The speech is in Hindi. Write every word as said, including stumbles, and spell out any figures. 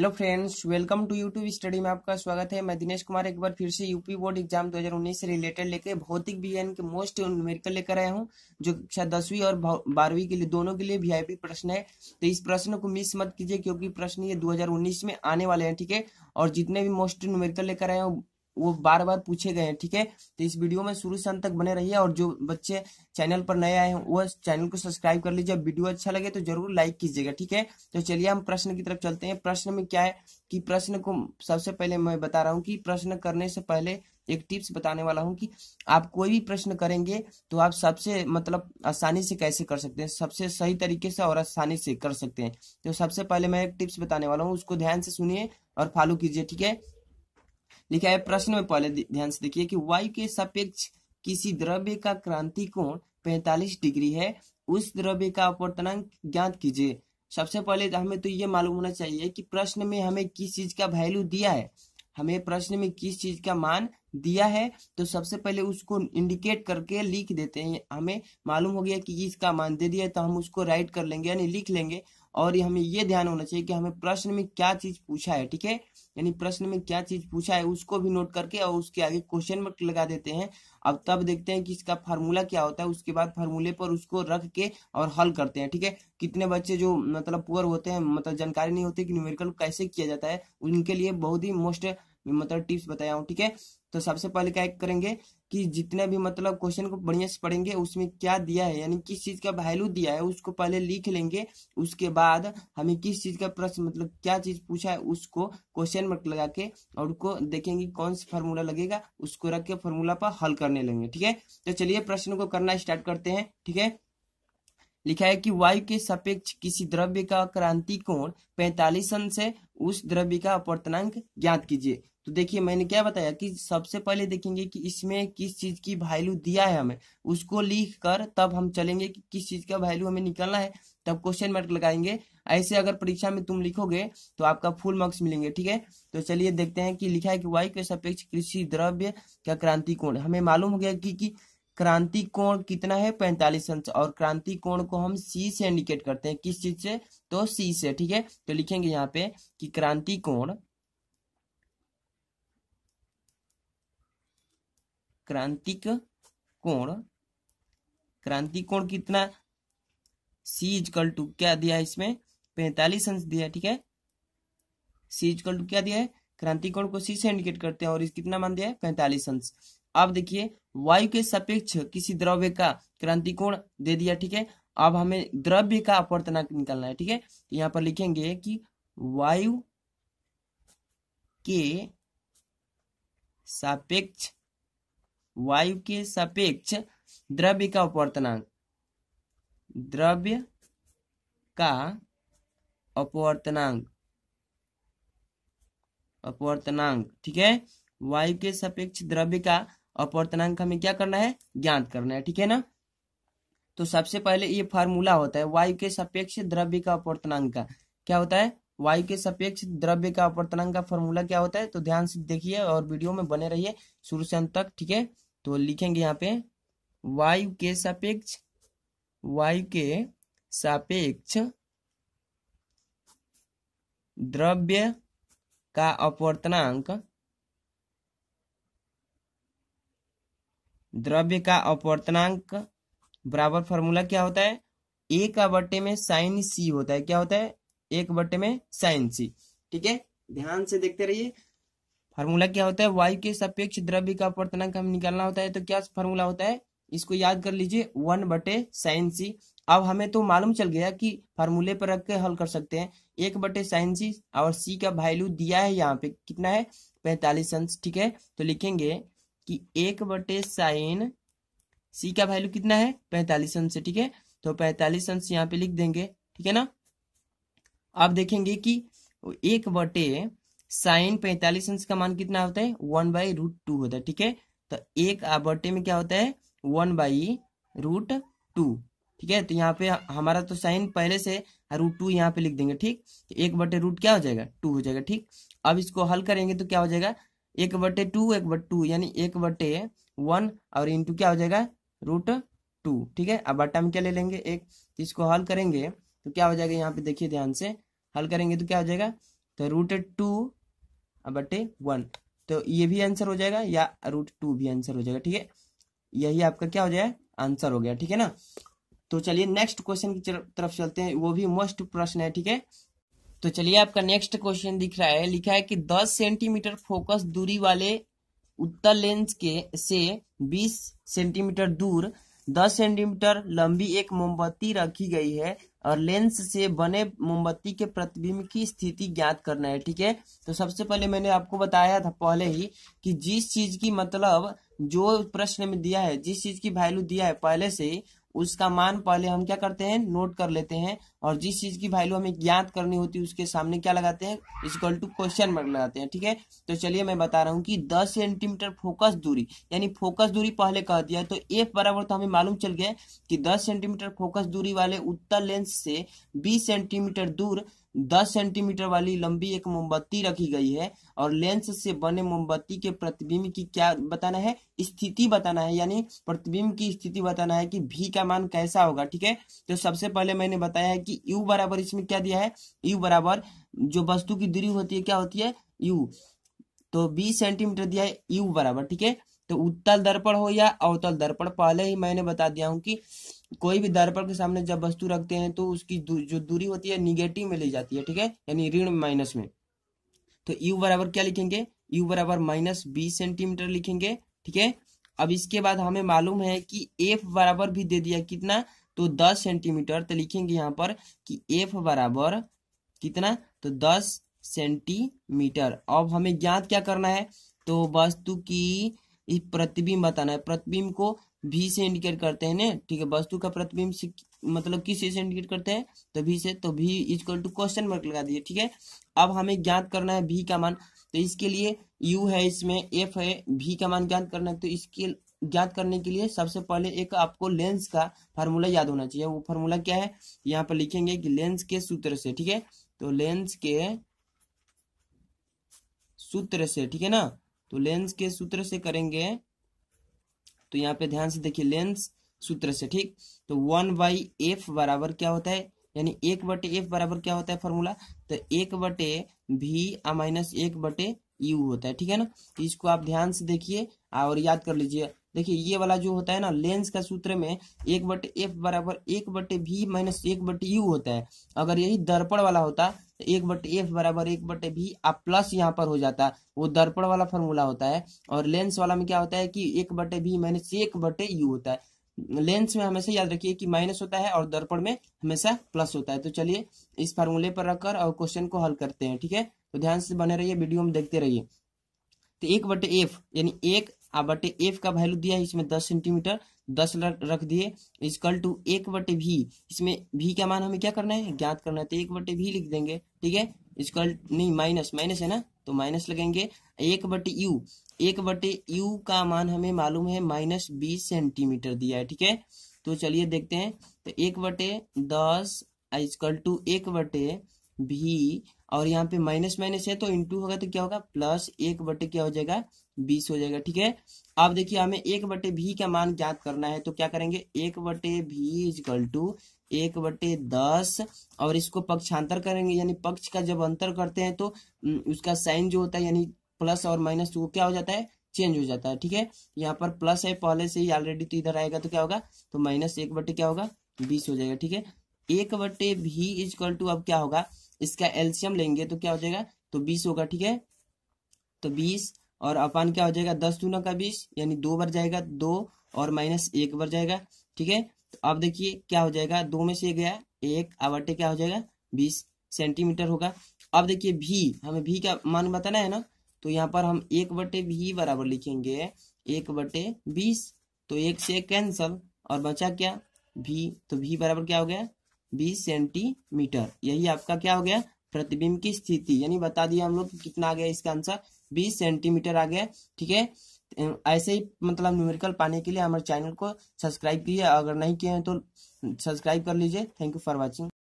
Hello friends, welcome to YouTube study में आपका स्वागत है। मैं दिनेश कुमार एक बार फिर से यूपी बोर्ड एग्जाम दो हज़ार उन्नीस से रिलेटेड लेके भौतिक विज्ञान के मोस्ट न्यूमेरिकल लेकर आया हूं, जो कक्षा दसवीं और बारहवीं के लिए दोनों के लिए वीआईपी प्रश्न है। तो इस प्रश्न को मिस मत कीजिए क्योंकि प्रश्न ये दो हज़ार उन्नीस में आने वाले हैं, ठीक है। और जितने भी मोस्ट न्यूमेरिकल लेकर आए हैं वो बार बार पूछे गए हैं, ठीक है। तो इस वीडियो में शुरू से अंत तक बने रहिए और जो बच्चे चैनल पर नए आए हैं वो चैनल को सब्सक्राइब कर लीजिए। वीडियो अच्छा लगे तो जरूर लाइक कीजिएगा, ठीक है। तो चलिए हम प्रश्न की तरफ चलते हैं। प्रश्न में क्या है कि प्रश्न को सबसे पहले मैं बता रहा हूँ कि प्रश्न करने से पहले एक टिप्स बताने वाला हूँ कि आप कोई भी प्रश्न करेंगे तो आप सबसे मतलब आसानी से कैसे कर सकते हैं, सबसे सही तरीके से और आसानी से कर सकते हैं। तो सबसे पहले मैं एक टिप्स बताने वाला हूँ, उसको ध्यान से सुनिए और फॉलो कीजिए, ठीक है। लिखा है प्रश्न में, पहले ध्यान से देखिए कि वायु के सापेक्ष किसी द्रव्य का क्रांति कोण पैंतालीस डिग्री है, उस द्रव्य का अपवर्तनांक ज्ञात कीजिए। सबसे पहले हमें तो ये मालूम होना चाहिए कि प्रश्न में हमें किस चीज का वैल्यू दिया है, हमें प्रश्न में किस चीज का मान दिया है। तो सबसे पहले उसको इंडिकेट करके लिख देते हैं। हमें मालूम हो गया कि इसका मान दे दिया है तो हम उसको राइट कर लेंगे यानी लिख लेंगे। और हमें ये ध्यान होना चाहिए कि हमें प्रश्न में क्या चीज पूछा है, ठीक है। यानी प्रश्न में क्या चीज पूछा है उसको भी नोट करके और उसके आगे क्वेश्चन मार्क लगा देते हैं। अब तब देखते हैं कि इसका फार्मूला क्या होता है, उसके बाद फार्मूले पर उसको रख के और हल करते हैं, ठीक है। कितने बच्चे जो मतलब पुअर होते हैं, मतलब जानकारी नहीं होती कि न्यूमेरिकल कैसे किया जाता है, उनके लिए बहुत ही मोस्ट मतलब टिप्स बताया हूँ, ठीक है। तो सबसे पहले क्या करेंगे कि जितने भी मतलब क्वेश्चन को बढ़िया से पढ़ेंगे, उसमें क्या दिया है यानी किस चीज का वैल्यू दिया है उसको पहले लिख लेंगे। उसके बाद हमें किस चीज का प्रश्न मतलब क्या चीज पूछा है उसको क्वेश्चन मार्क लगा के और उसको देखेंगे कौन सा फार्मूला लगेगा, उसको रख के फार्मूला पर हल करने लगेंगे, ठीक है। तो चलिए प्रश्न को करना स्टार्ट करते हैं, ठीक है। लिखा है कि वायु के सापेक्ष किसी द्रव्य का क्रांति कोण पैंतालीस अंश है, उस द्रव्य का अपवर्तनांक ज्ञात कीजिए। तो देखिए मैंने क्या बताया कि सबसे पहले देखेंगे कि इसमें किस चीज की वैल्यू दिया है, हमें उसको लिख कर तब हम चलेंगे कि किस चीज का वैल्यू हमें निकालना है, तब क्वेश्चन मार्क लगाएंगे। ऐसे अगर परीक्षा में तुम लिखोगे तो आपका फुल मार्क्स मिलेंगे, ठीक है। तो चलिए देखते हैं कि लिखा है कि वायु के सापेक्ष किसी द्रव्य का क्रांति कोण, हमें मालूम हो गया कि, कि क्रांति कोण कितना है पैंतालीस अंश, और क्रांति कोण को हम सी से इंडिकेट करते हैं, किस चीज से, तो सी से, ठीक है। तो लिखेंगे यहाँ पे कि क्रांति कोण क्रांतिक कोण क्रांति कोण कितना, सी इजकल टू क्या दिया है इसमें, पैंतालीस अंश दिया है, ठीक है। सी इजकल टू क्या दिया है, क्रांति कोण को सी से इंडिकेट करते हैं और इस कितना मान दिया है, पैंतालीस अंश। अब देखिए वायु के सापेक्ष किसी द्रव्य का क्रांति कोण दे दिया, ठीक है। अब हमें द्रव्य का अपवर्तनांक निकालना है, ठीक है। यहाँ पर लिखेंगे कि वायु के सापेक्ष वायु के सापेक्ष द्रव्य का अपवर्तनांक द्रव्य का अपवर्तनांक अपवर्तनांक ठीक है। वायु के सापेक्ष द्रव्य का अपवर्तनांक हमें क्या करना है, ज्ञात करना है, ठीक है ना। तो सबसे पहले ये फार्मूला होता है वायु के सापेक्ष द्रव्य का अपवर्तनांक का, क्या होता है, वायु के सापेक्ष द्रव्य का अपवर्तनांक का फार्मूला क्या होता है। तो ध्यान से देखिए और वीडियो में बने रहिए शुरू से अंत तक, ठीक है। तो लिखेंगे यहाँ पे वायु के सापेक्ष वायु के सापेक्ष द्रव्य का अपवर्तनांक द्रव्य का अपवर्तनांक बराबर फार्मूला क्या होता है, एक बट्टे में साइन सी होता है, क्या होता है, एक बट्टे में साइन सी, ठीक है। ध्यान से देखते रहिए फार्मूला क्या होता है, वायु के सापेक्ष द्रव्य का अपवर्तनांक हम निकालना होता है। तो क्या फार्मूला होता है, इसको याद कर लीजिए, वन बटे साइन सी। अब हमें तो मालूम चल गया कि फार्मूले पर रख के हल कर सकते हैं, एक बटे साइन सी और सी का वैल्यू दिया है यहाँ पे कितना है, पैंतालीस अंश, ठीक है। तो लिखेंगे कि एक बटे साइन सी का वैल्यू कितना है, पैंतालीस अंश, ठीक है। तो पैंतालीस अंश यहाँ पे लिख देंगे, ठीक है ना। अब देखेंगे कि एक बटे साइन पैंतालीस अंश का मान कितना होता है, वन बाई रूट टू होता है, ठीक है। तो एक बटे में क्या होता है, वन बाई रूट टू, ठीक है। तो यहाँ पे हमारा तो साइन पहले से रूट टू यहाँ पे लिख देंगे, ठीक। तो एक बटे रूट क्या हो जाएगा, टू हो जाएगा, ठीक। अब इसको हल करेंगे तो क्या हो जाएगा, एक बटे टू एक बटे टू यानी एक बटे वन और इंटू क्या हो जाएगा, रूट टू, ठीक है। अब बट्टा में क्या ले लेंगे, एक। इसको हल करेंगे तो क्या हो जाएगा, यहाँ पे देखिए ध्यान से हल करेंगे तो क्या हो जाएगा, तो रूट टू बटे वन, तो ये भी आंसर हो जाएगा या रूट टू भी आंसर हो जाएगा। ठीक है, यही आपका क्या हो जाएगा, आंसर हो गया। ठीक है ना, तो चलिए नेक्स्ट क्वेश्चन की तरफ चलते हैं, वो भी मोस्ट प्रश्न है। ठीक है, तो चलिए आपका नेक्स्ट क्वेश्चन दिख रहा है, लिखा है कि दस सेंटीमीटर फोकस दूरी वाले उत्तल लेंस के से बीस सेंटीमीटर दूर दस सेंटीमीटर लंबी एक मोमबत्ती रखी गई है और लेंस से बने मोमबत्ती के प्रतिबिंब की स्थिति ज्ञात करना है। ठीक है, तो सबसे पहले मैंने आपको बताया था पहले ही कि जिस चीज की मतलब जो प्रश्न में दिया है, जिस चीज की वैल्यू दिया है पहले से ही उसका मान पहले हम क्या करते हैं, नोट कर लेते हैं, और जिस चीज की वैल्यू हमें ज्ञात करनी होती है उसके सामने क्या लगाते हैं, इक्वल टू क्वेश्चन मार्क लगाते हैं। ठीक है, तो चलिए मैं बता रहा हूँ कि दस सेंटीमीटर फोकस दूरी, यानी फोकस दूरी पहले कह दिया, तो एफ बराबर तो हमें मालूम चल गया कि दस सेंटीमीटर फोकस दूरी वाले उत्तल लेंस से बीस सेंटीमीटर दूर दस सेंटीमीटर वाली लंबी एक मोमबत्ती रखी गई है और लेंस से बने मोमबत्ती के प्रतिबिंब की क्या बताना है, स्थिति बताना है, यानी प्रतिबिंब की स्थिति बताना है कि भी का मान कैसा होगा। ठीक है, तो सबसे पहले मैंने बताया है कि u बराबर इसमें क्या दिया है, u बराबर जो वस्तु की दूरी होती है क्या होती है, u, तो बीस सेंटीमीटर दिया है u बराबर। ठीक है, तो उत्तल दर्पण हो या अवतल दर्पण, पहले ही मैंने बता दिया हूं कि कोई भी दर्पण के सामने जब वस्तु रखते हैं तो उसकी दू, जो दूरी होती है निगेटिव में ले जाती है। ठीक है, यानी ऋण माइनस में, तो u बराबर क्या लिखेंगे, u बराबर माइनस बीस सेंटीमीटर लिखेंगे। ठीक है, अब इसके बाद हमें मालूम है कि f बराबर भी दे दिया कितना, तो दस सेंटीमीटर, तो लिखेंगे यहाँ पर कि f बराबर कितना, तो दस सेंटीमीटर। अब हमें ज्ञात क्या करना है, तो वस्तु की प्रतिबिंब बताना है, प्रतिबिंब को भी से इंडिकेट करते हैं ना। ठीक है, वस्तु का प्रतिबिंब से मतलब किस से इंडिकेट करते हैं, तो भी से, तो भी इक्वल टू क्वेश्चन मार्क लगा दिए। ठीक है, अब हमें ज्ञात करना है भी का मान, तो इसके लिए u है, इसमें f है, भी का मान ज्ञात करना है, तो इसके ज्ञात करने के लिए सबसे पहले एक आपको लेंस का फार्मूला याद होना चाहिए। वो फार्मूला क्या है, यहाँ पर लिखेंगे कि लेंस के सूत्र से। ठीक है, तो लेंस के सूत्र से, ठीक है ना, तो लेंस के सूत्र से करेंगे, तो यहाँ पे ध्यान से देखिए, लेंस सूत्र से, ठीक, तो वन बाई एफ बराबर क्या होता है, यानी एक बटे एफ बराबर क्या होता है फॉर्मूला, तो एक बटे भी माइनस एक बटे यू होता है। ठीक है ना, तो इसको आप ध्यान से देखिए और याद कर लीजिए। देखिए ये वाला जो होता है ना, लेंस का सूत्र में एक बटे एफ बराबर एक बटे भी माइनस एक बटे यू होता है। अगर यही दर्पण वाला होता तो एक बटे एफ बराबर एक बटे भी आप प्लस यहाँ पर हो जाता, वो दर्पण वाला फॉर्मूला होता है। और लेंस वाला में क्या होता है कि एक बटे भी माइनस एक बटे यू होता है। लेंस में हमेशा याद रखिए कि माइनस होता है और दर्पण में हमेशा प्लस होता है। तो चलिए इस फार्मूले पर रखकर और क्वेश्चन को हल करते हैं। ठीक है, तो ध्यान से बने रहिए, वीडियो में देखते रहिए। तो एक बटे एफ यानी एक आ बटे एफ का वैल्यू दिया है इसमें दस सेंटीमीटर, दस रख दिए, इक्वल टू एक बटे भी, इसमें भी का मान हमें क्या करना है, ज्ञात करना है, तो एक बटे भी लिख देंगे। ठीक है, इक्वल नहीं माइनस माइनस है ना, तो माइनस लगेंगे, एक बटे यू, एक बटे यू का मान हमें मालूम है माइनस बीस सेंटीमीटर दिया है। ठीक है, तो चलिए देखते हैं, तो एक बटे दस इक्वल टू एक बटे भी, और यहाँ पे माइनस माइनस है तो इंटू होगा तो क्या होगा प्लस, एक बटे क्या हो जाएगा बीस हो जाएगा। ठीक है, अब देखिए हमें एक बटे भी का मान ज्ञात करना है, तो क्या करेंगे, एक बटे भी इक्वल टू एक बटे दस, और इसको पक्षांतर करेंगे, यानी पक्ष का जब अंतर करते हैं तो उसका साइन जो होता है यानी प्लस और माइनस वो क्या हो जाता है, चेंज हो जाता है। ठीक है, यहाँ पर प्लस है पहले से ही ऑलरेडी, तो इधर आएगा तो क्या होगा, तो माइनस एक बटे क्या होगा बीस हो जाएगा। ठीक है, एक बटे भी इक्वल टू अब क्या होगा, इसका एलसीएम लेंगे तो क्या हो जाएगा, तो बीस होगा। ठीक है, तो बीस और अपान क्या हो जाएगा, दस दूना का बीस यानी दो बार जाएगा, दो और माइनस एक बार जाएगा। ठीक है, तो अब देखिए क्या हो जाएगा, दो में से गया एक, आवटे क्या हो जाएगा बीस सेंटीमीटर होगा। अब देखिए भी, हमें भी का मान बताना है ना, तो यहाँ पर हम एक बटे भी बराबर लिखेंगे एक बटे बीस, तो एक से एक कैंसल और बचा क्या भी, तो भी बराबर क्या हो गया बीस सेंटीमीटर। यही आपका क्या हो गया, प्रतिबिंब की स्थिति, यानी बता दिया हम लोग कि कितना आ गया इसका आंसर, बीस सेंटीमीटर आ गया। ठीक है, ऐसे ही मतलब न्यूमेरिकल पाने के लिए हमारे चैनल को सब्सक्राइब कीजिए, अगर नहीं किए हैं तो सब्सक्राइब कर लीजिए। Thank you for watching.